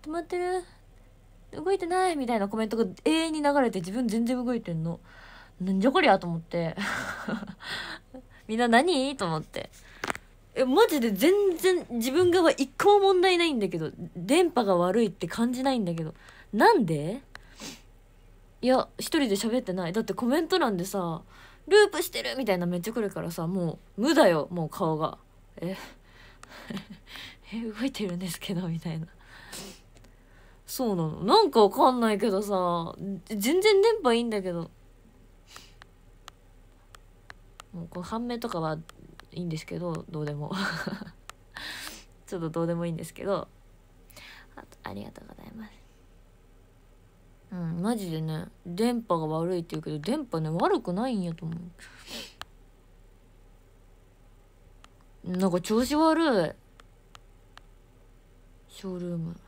止まってる、動いてないみたいなコメントが永遠に流れて、自分全然動いてんの。なんじゃこりゃと思ってみんな何と思って、マジで全然自分側一個も問題ないんだけど、電波が悪いって感じないんだけど、なんで？いや、一人で喋ってない。だってコメント欄でさ、ループしてるみたいなめっちゃ来るからさ、もう無だよ、もう顔が。動いてるんですけどみたいな。そうなの、なんかわかんないけどさ、全然電波いいんだけど、もうこの判明とかはいいんですけど、どうでもちょっとどうでもいいんですけど、ありがとうございます。マジでね、電波が悪いって言うけど、電波ね悪くないんやと思う。なんか調子悪い。ショールーム、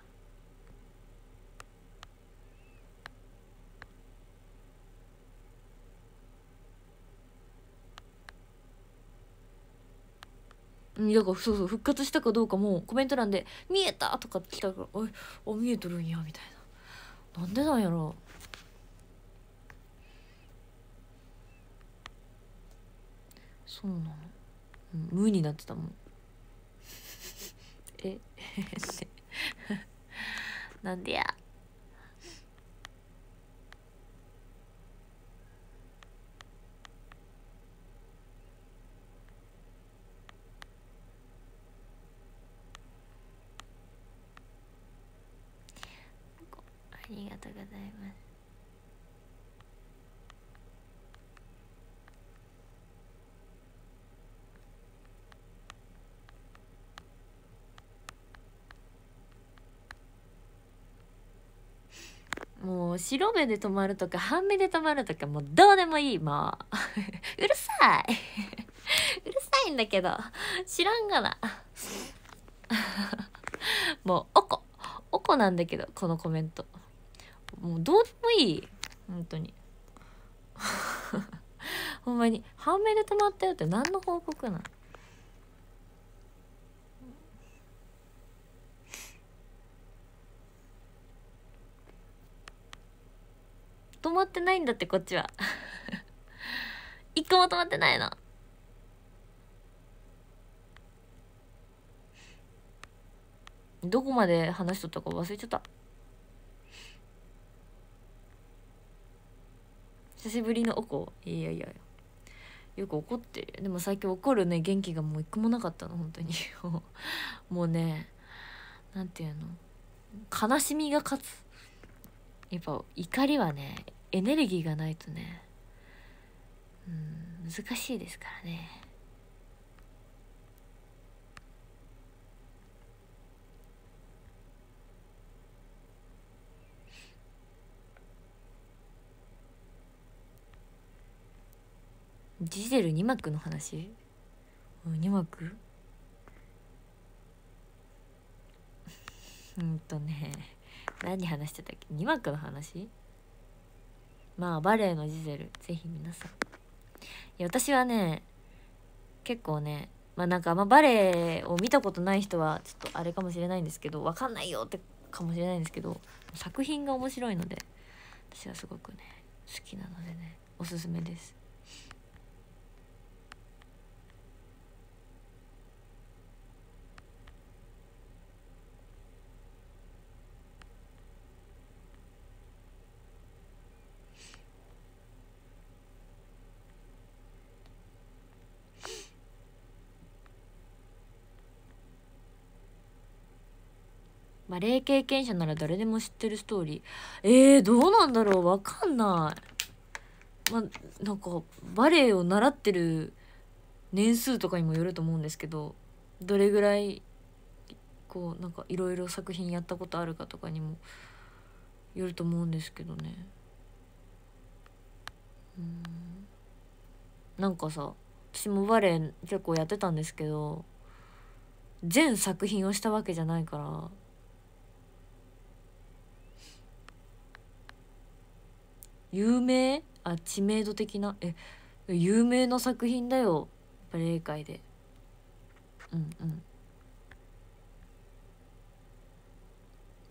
だからそう復活したかどうかもコメント欄で「見えた!」とか来たから「おい見えとるんや」みたいな。なんでなんやろ。そうなの、無になってたもんなんでや。ありがとうございます。もう白目で止まるとか半目で止まるとかもうどうでもいい、もううるさいうるさいんだけど知らんがなもうおこなんだけど、このコメントもうどうでもいい、本当にほんまに半目で止まったよって何の報告なん。止まってないんだって、こっちは一個も止まってないの。どこまで話しとったか忘れちゃった。久しぶりのおこ。いやよく怒ってる。でも最近怒るね元気がもう一個もなかったの、本当にもうね、なんていうの、悲しみが勝つ。やっぱ怒りはねエネルギーがないとね、難しいですからね。ジゼル2幕の話、2幕何話してたっけ、2幕の話。まあバレエのジゼルぜひ皆さん。いや私はね結構ね、なんかバレエを見たことない人はちょっとあれかもしれないんですけど、わかんないよってかもしれないんですけど、作品が面白いので私はすごくね好きなのでね、おすすめです。バレエ経験者なら誰でも知ってるストーリー、どうなんだろう、わかんない。なんかバレエを習ってる年数とかにもよると思うんですけど、どれぐらいこうなんかいろいろ作品やったことあるかとかにもよると思うんですけどね。なんかさ、私もバレエ結構やってたんですけど、全作品をしたわけじゃないから、有名知名度的な有名な作品だよバレエ界で。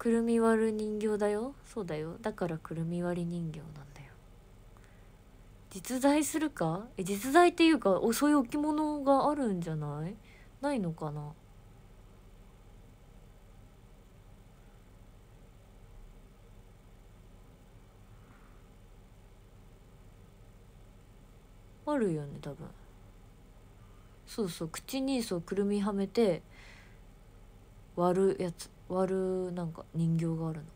くるみ割る人形だよ。そうだよ、だからくるみ割り人形なんだよ。実在するか？実在っていうかそういう置物があるんじゃない？ないのかな。あるよね多分。そうそう、口にそうくるみはめて割るやつ、割るなんか人形があるの。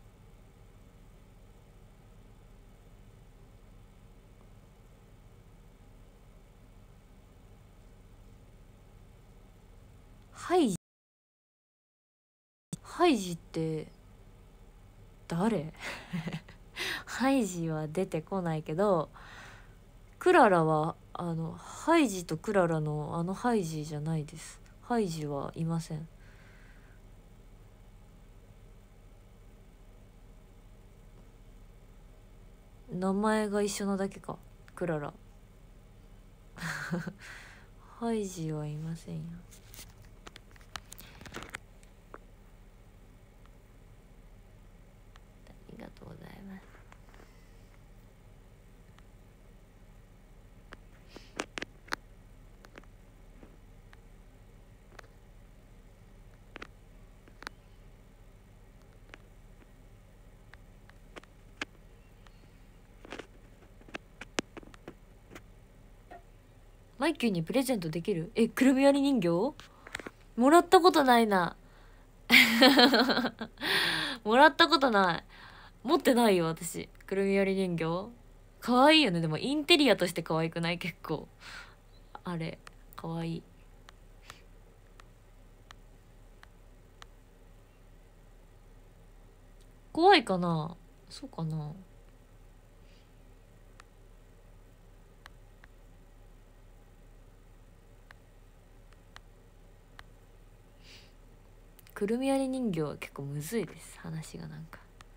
ハイジ、ハイジって誰？ハイジは出てこないけど、クララはハイジとクララのハイジじゃないです。ハイジはいません。名前が一緒なだけか、クララ。ハイジはいませんよ。ありがとうございます。マイキューにプレゼントできる？くるみ割り人形もらったことないな。もらったことない。持ってないよ私、くるみ割り人形。可愛いよね。でもインテリアとして可愛くない？結構あれ可愛い。怖いかな？そうかな。くるみ割り人形は結構むずいです、話が。なんか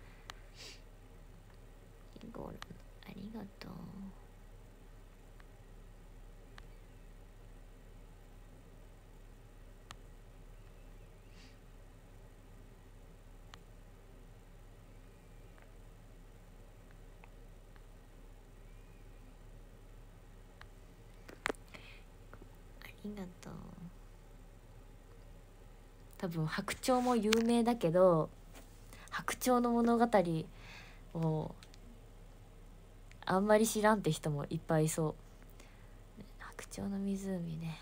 ゴールありがとう。ありがとう。多分白鳥も有名だけど、白鳥の物語をあんまり知らんって人もいっぱいいそう。白鳥の湖ね。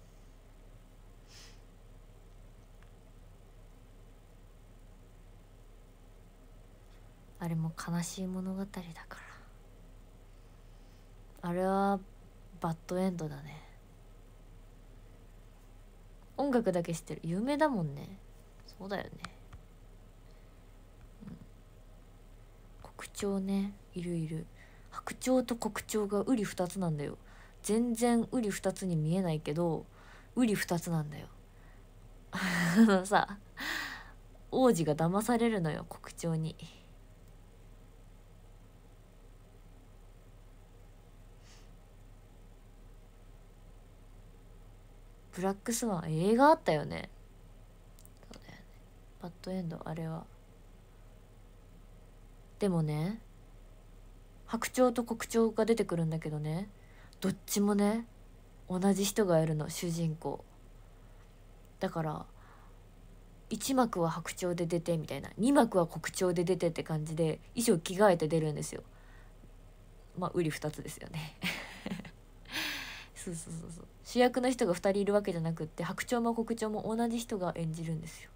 あれも悲しい物語だから、あれはバッドエンドだね。音楽だけ知ってる。有名だもんね。そうだよね、黒鳥ね。いるいる。白鳥と黒鳥が瓜二つなんだよ。全然瓜二つに見えないけど瓜二つなんだよ。さ、王子が騙されるのよ黒鳥に。ブラックスワン映画あったよね。そうだよね、バッドエンドあれは。でもね、白鳥と黒鳥が出てくるんだけどね、どっちもね同じ人がやるの、主人公だから。1幕は白鳥で出てみたいな、2幕は黒鳥で出てって感じで衣装着替えて出るんですよ。まあ瓜二つですよね。そうそうそうそう、主役の人が2人いるわけじゃなくって、白鳥も黒鳥も同じ人が演じるんですよ。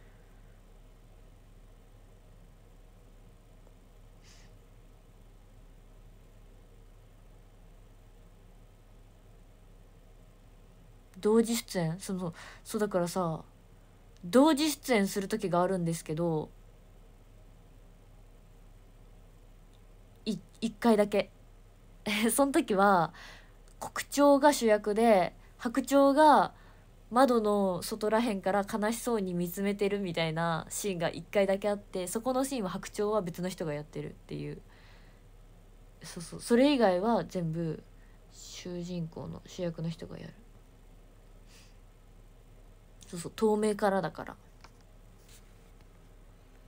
同時出演、そうだからさ、同時出演する時があるんですけど、1回だけ。その時は黒鳥が主役で、白鳥が窓の外らへんから悲しそうに見つめてるみたいなシーンが1回だけあって、そこのシーンは白鳥は別の人がやってるっていう。そうそう、それ以外は全部主人公の主役の人がやる。そうそう、透明からだから。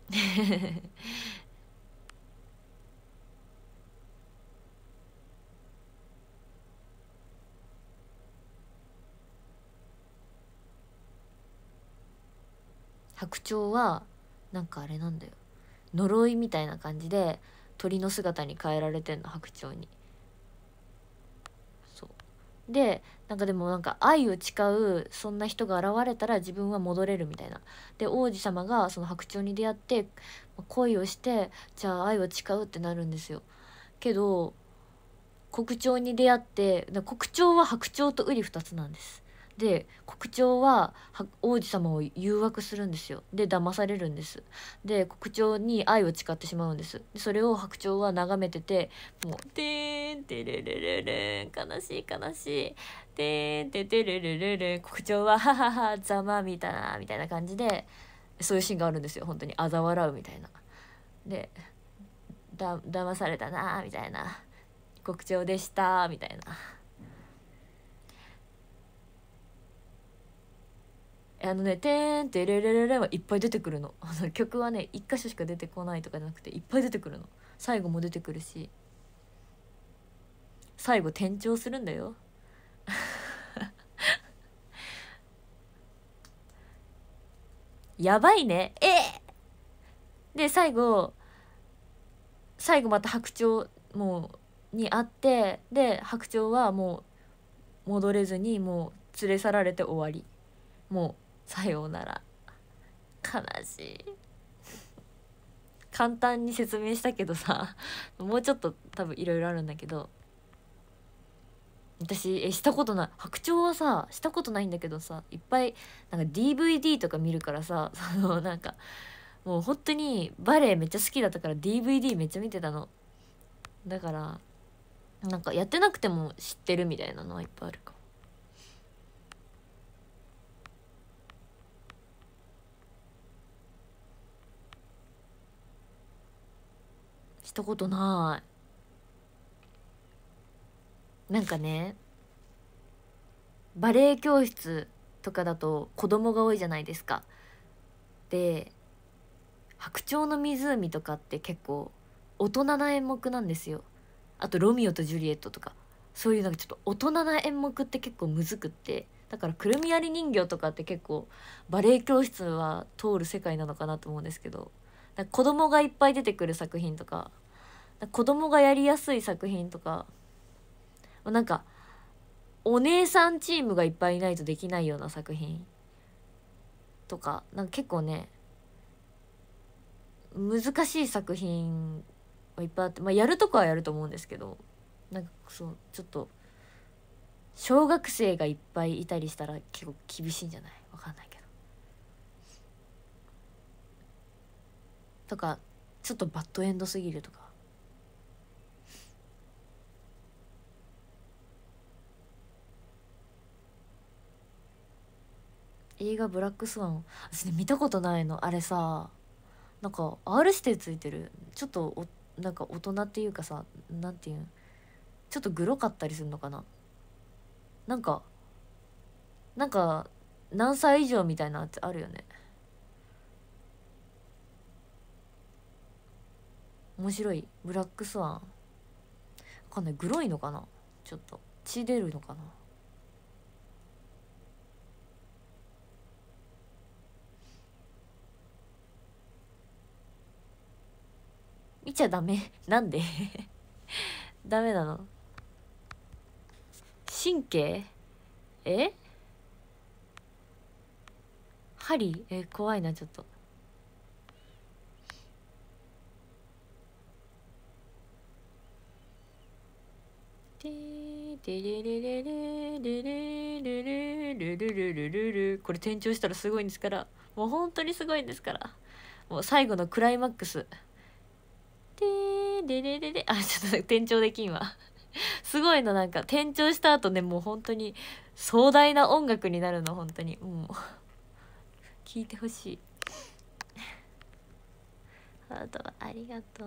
白鳥はなんかあれなんだよ、呪いみたいな感じで鳥の姿に変えられてんの、白鳥に。そうで、なんかでもなんか愛を誓うそんな人が現れたら自分は戻れるみたいな。で王子様がその白鳥に出会って恋をして、じゃあ愛を誓うってなるんですよ。けど国鳥に出会って、国鳥は白鳥と瓜二つなんです。で国鳥は王子様を誘惑するんですよ。で騙されるんです。で国鳥に愛を誓ってしまうんです。でそれを白鳥は眺めてて、もう「てーんてれれれれん悲しい悲しいてーんててれれれれん」国鳥は「はははざまみたいな」みたいな感じで、そういうシーンがあるんですよ。本当に嘲笑うみたいな。で騙されたなみたいな、国鳥でしたみたいな。てーんてれれれれはいっぱい出てくるの。曲はね一箇所しか出てこないとかじゃなくていっぱい出てくるの。最後も出てくるし、最後転調するんだよ。やばいねで最後また白鳥もうに会って、で白鳥はもう戻れずにもう連れ去られて終わり。もうさようなら。悲しい。簡単に説明したけどさ、もうちょっと多分いろいろあるんだけど、私したことない、白鳥はさしたことないんだけどさ、いっぱいなんか DVD とか見るからさ、なんかもう本当にバレエめっちゃ好きだったから DVD めっちゃ見てたの。だからなんかやってなくても知ってるみたいなのはいっぱいあるかも。したことない。なんかね、バレエ教室とかだと子供が多いじゃないですか。で白鳥の湖とかって結構大人な演目なんですよ。あとロミオとジュリエットとか、そういうなんかちょっと大人な演目って結構むずくって、だからくるみ割り人形とかって結構バレエ教室は通る世界なのかなと思うんですけど、なんか子供がいっぱい出てくる作品とか、なんか子供がやりやすい作品とか、なんかお姉さんチームがいっぱいいないとできないような作品とか、なんか結構ね難しい作品はいっぱいあって、まあやるとこはやると思うんですけど、なんかそうちょっと小学生がいっぱいいたりしたら結構厳しいんじゃない、わかんないけど。とかちょっとバッドエンドすぎるとか。映画「ブラックスワン」私ね見たことないの。あれさ、なんか R 指定ついてる、ちょっとなんか大人っていうかさ、なんていうん、ちょっとグロかったりするのかな。なんか何歳以上みたいなやつあるよね。面白いブラックスワン。わかんない、グロいのかな、ちょっと血出るのかな。見ちゃダメなんでダメなの？神経？え針？怖いなちょっと。てーてれれれれれれれれれれれれれれ、これ転調したらすごいんですから、もう本当にすごいんですから。もう最後のクライマックス、てーれれれれ、あ、ちょっと転調できんわすごいの、なんか転調した後ね、もう本当に壮大な音楽になるの。本当にもう聞いてほしい。ハートありがとう。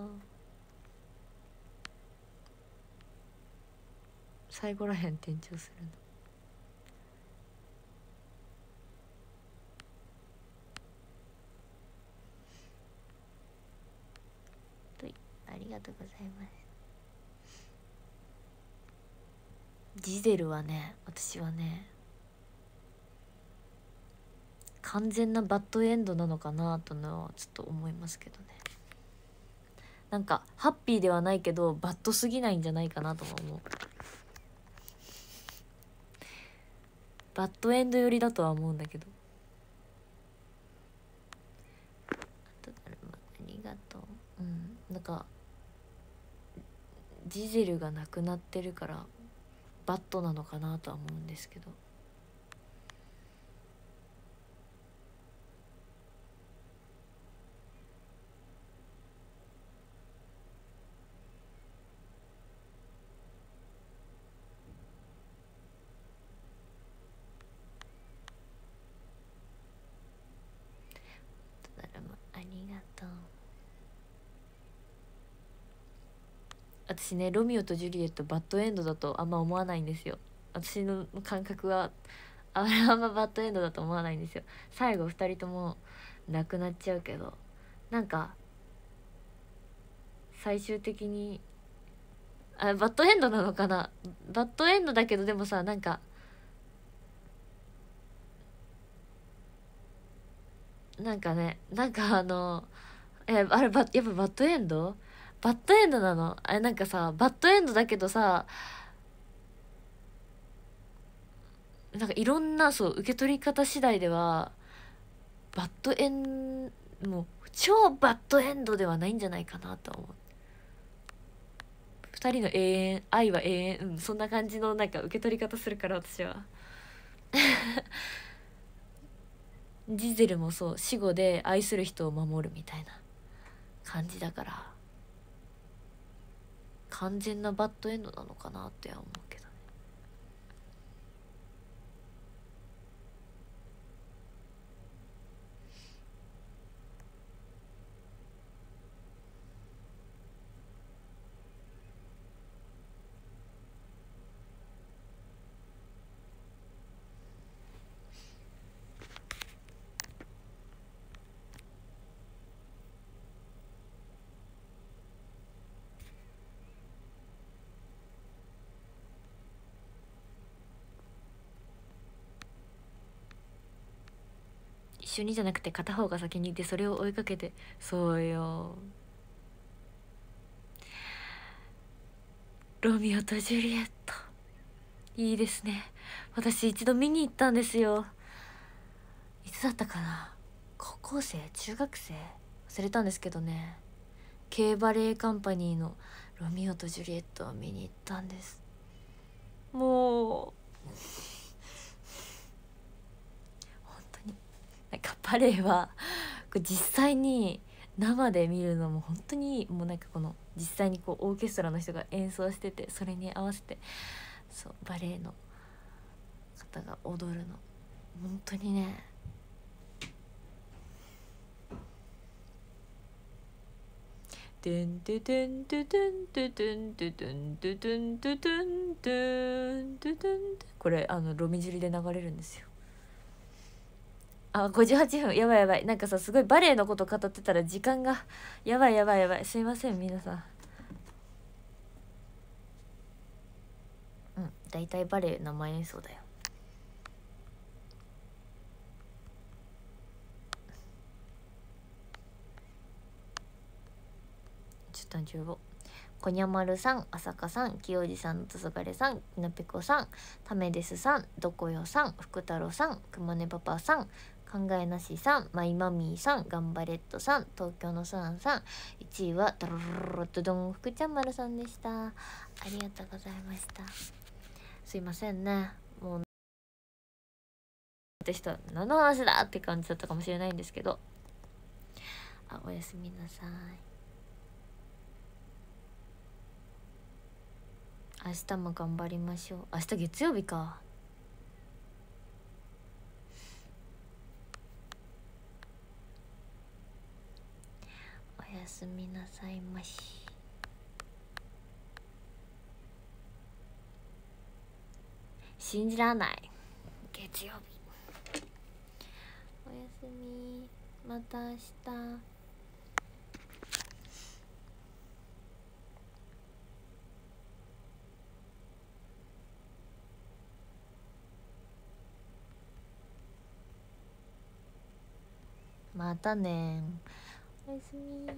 最後らへん転調するの。 ありがとうございます。ジゼルはね、私はね完全なバッドエンドなのかなとのはちょっと思いますけどね。なんかハッピーではないけどバッドすぎないんじゃないかなとも思う。バッドエンド寄りだとは思うんだけど。ありがとう。なんかジゼルがなくなってるからバッドなのかなとは思うんですけど。ありがとう。私ね、ロミオとジュリエットバッドエンドだとあんま思わないんですよ。私の感覚はあんまバッドエンドだと思わないんですよ。最後2人とも亡くなっちゃうけど、なんか最終的にバッドエンドなのかな。バッドエンドだけどでもさ、なんかね、なんかあれやっぱバッドエンドなのあれ。なんかさ、バッドエンドだけどさ、なんかいろんなそう受け取り方次第ではバッドエンもう超バッドエンドではないんじゃないかなと思う。二人の永遠、愛は永遠、そんな感じのなんか受け取り方するから私は。ジゼルもそう死後で愛する人を守るみたいな感じだから、完全なバッドエンドなのかなって思うけどね。一緒にじゃなくて片方が先にいてそれを追いかけて。そうよ、ロミオとジュリエットいいですね。私一度見に行ったんですよ。いつだったかな、高校生中学生忘れたんですけどね、Kバレエカンパニーのロミオとジュリエットを見に行ったんです。もう本当になんかバレエはこれ実際に生で見るのも本当にもうなんかこの実際にこうオーケストラの人が演奏してて、それに合わせてそうバレエの方が踊るの本当にね、てんててんててんててんててんててんててんてんててん、これロミジュリで流れるんですよ。58分、やばいやばい。なんかさ、すごいバレエのこと語ってたら時間がやばいやばいやばい。すいません皆さん。だいたいバレエ生演奏だよ。ちょっと15。こにゃまるさん、あさかさん、きよじさんのとそがれさん、きなぺこさん、ためですさん、どこよさん、ふくたろさん、くまねパパさん、考えなしさん、マイマミーさん、ガンバレットさん、東京のさんさん、1位はドロロロドドン福ちゃんまるさんでした。ありがとうございました。すいませんね、もう私と何の話だって感じだったかもしれないんですけど、おやすみなさい。明日も頑張りましょう。明日月曜日か。おやすみなさいまし。信じらない、月曜日。おやすみ、また明日。 またね。おやすみ。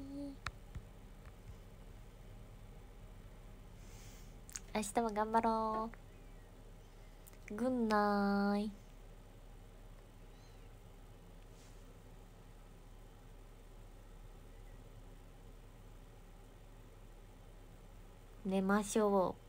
明日も頑張ろう。グンナイ。寝ましょう。